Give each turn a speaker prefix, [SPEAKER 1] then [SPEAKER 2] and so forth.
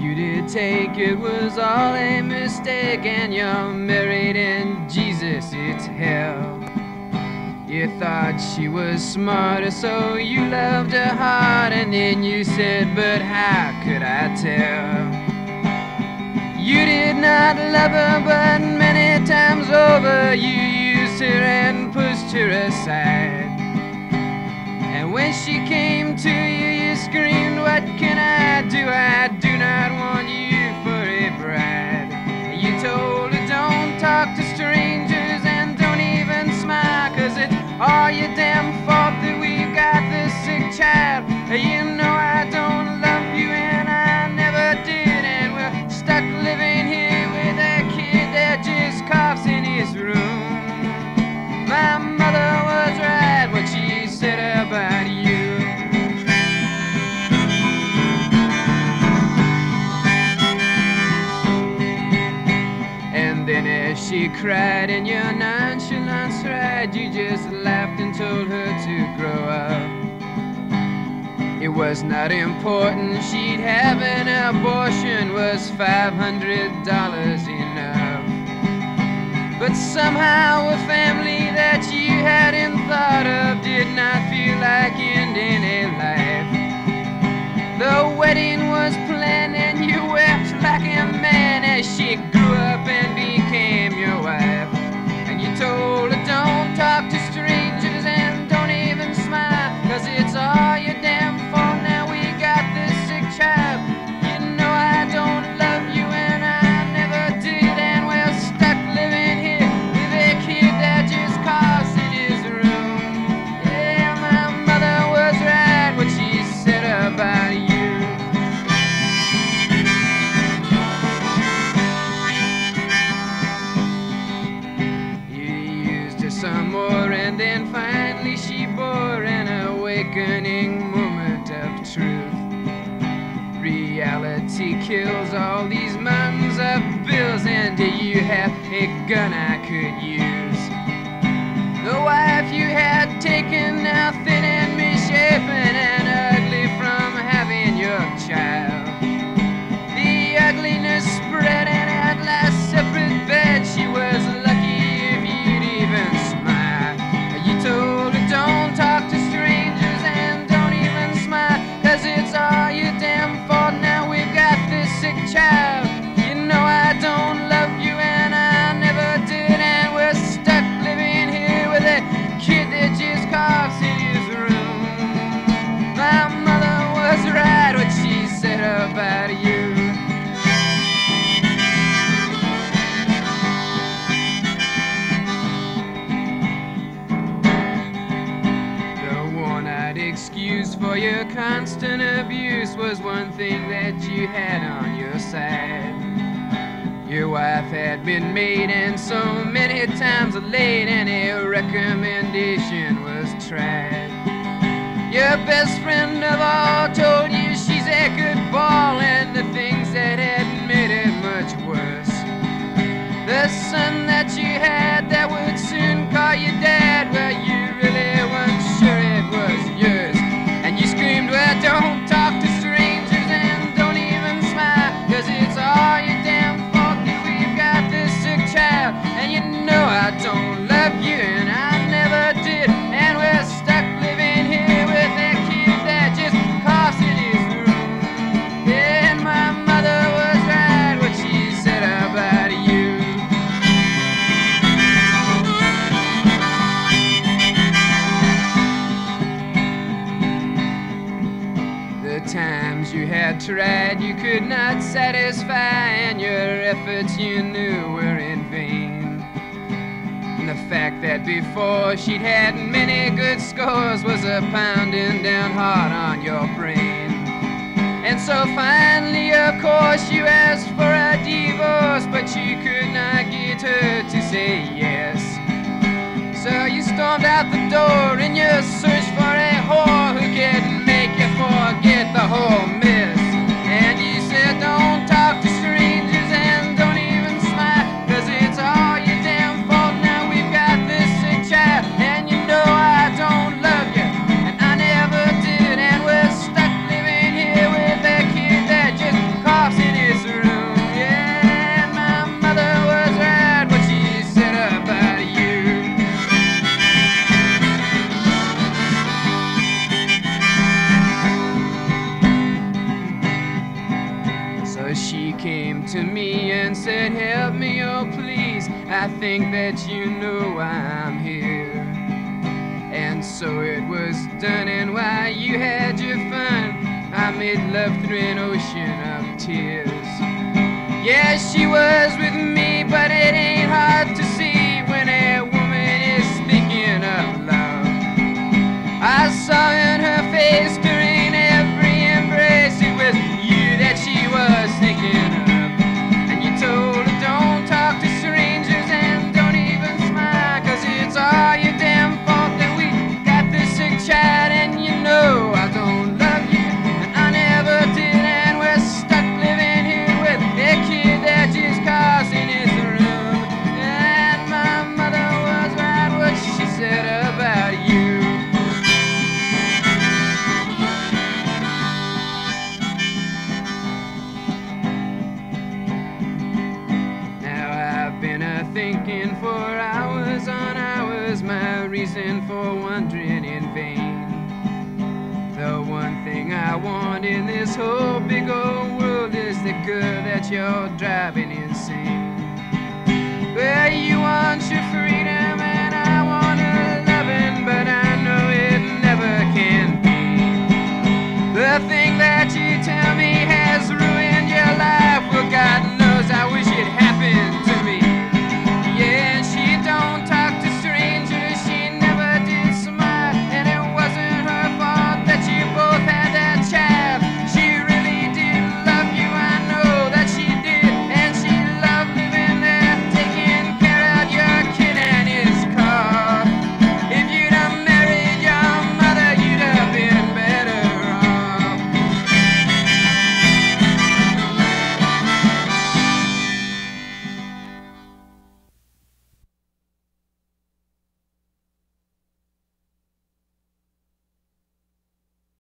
[SPEAKER 1] you did take, it was all a mistake, and you're married and Jesus, it's hell. You thought she was smarter, so you loved her hard, and then you said, but how could I tell? You did not love her, but many times over you used her and pushed her aside. And when she came to you, you screamed, what can I do? I do not want you for a bride. You told her, don't talk to strangers and don't even smile, 'cause it's all your damn fault that we've got this sick child. You know I don't love you and I never did, and we're stuck living here with a kid that just coughs in his room. My mother was right when she said about you. And then as she cried and your nonchalance tried, you just laughed and told her to grow up. It was not important, she'd have an abortion, was $500 enough. But somehow a family that you hadn't thought of did not feel like ending a life. The wedding was planned and you wept like a man as she grew up and became your wife. And you told her, don't talk to strangers and don't even smile, 'cause it's all your damn fault, now we got this sick child. You know I don't love you and I never did, and we're stuck living here with a kid that just coughs in his room. Yeah, my mother was right when she said about you. Some more, and then finally she bore an awakening moment of truth. Reality kills all these mountains of bills, and do you have a gun I could use? The wife you had taken, now thin and misshapen and ugly from having your child. The ugliness spread, and at last separate bed, she was lucky if you'd even smile. You told her, don't talk to strangers and don't even smile, 'cause it's all your damn fault, now we've got this sick child. You know I don't love you and I never did, and we're stuck living here with a kid that just coughs in his room. My mother was right when she said about you. Excuse for your constant abuse was one thing that you had on your side. Your wife had been made and so many times late, and a recommendation was tried. Your best friend of all told you she's a good ball, and the things that had made it much worse, the son that you had that would soon call you dad, well, you really weren't sure it was yours. And you screamed, well, don't talk to strangers and don't even smile, 'cause it's all your damn fault that we've got this sick child. And you know I don't love you and I never did, and we're stuck living here with a kid that just coughs in his room. Yeah, and my mother was right when she said about you. Times you had tried you could not satisfy, and your efforts you knew were in vain. And the fact that before she'd had many good scores was a pounding down hard on your brain. And so finally, of course, you asked for a divorce, but you could not get her to say yes. So you stormed out the door in your search for a whore who could make you forget the whole mess. And you said, don't talk to strangers and don't even smile, 'cause it's all your damn fault, now we've got this sick child. And you know I don't love you and I never did, and we're stuck living here with a kid that just coughs in his Well, she came to me and said, help me, oh please, I think that you know why I'm here. And so it was done, and while you had your fun, I made love through an ocean of tears. Yeah, she was with me, but it ain't hard to see when a woman is thinking of love. I saw in her face during every embrace it was you that she was thinking of. And you told her don't talk to strangers and don't even smile, 'cause it's all your damn fault that we got this sick child. And you know I don't love you, and I never did, and we're stuck living here with a kid that just causing his room. And my mother was right what she said about you. Thinking for hours on hours, my reason for wandering in vain. The one thing I want in this whole big old world is the girl that you're driving insane. Well, you want your freedom,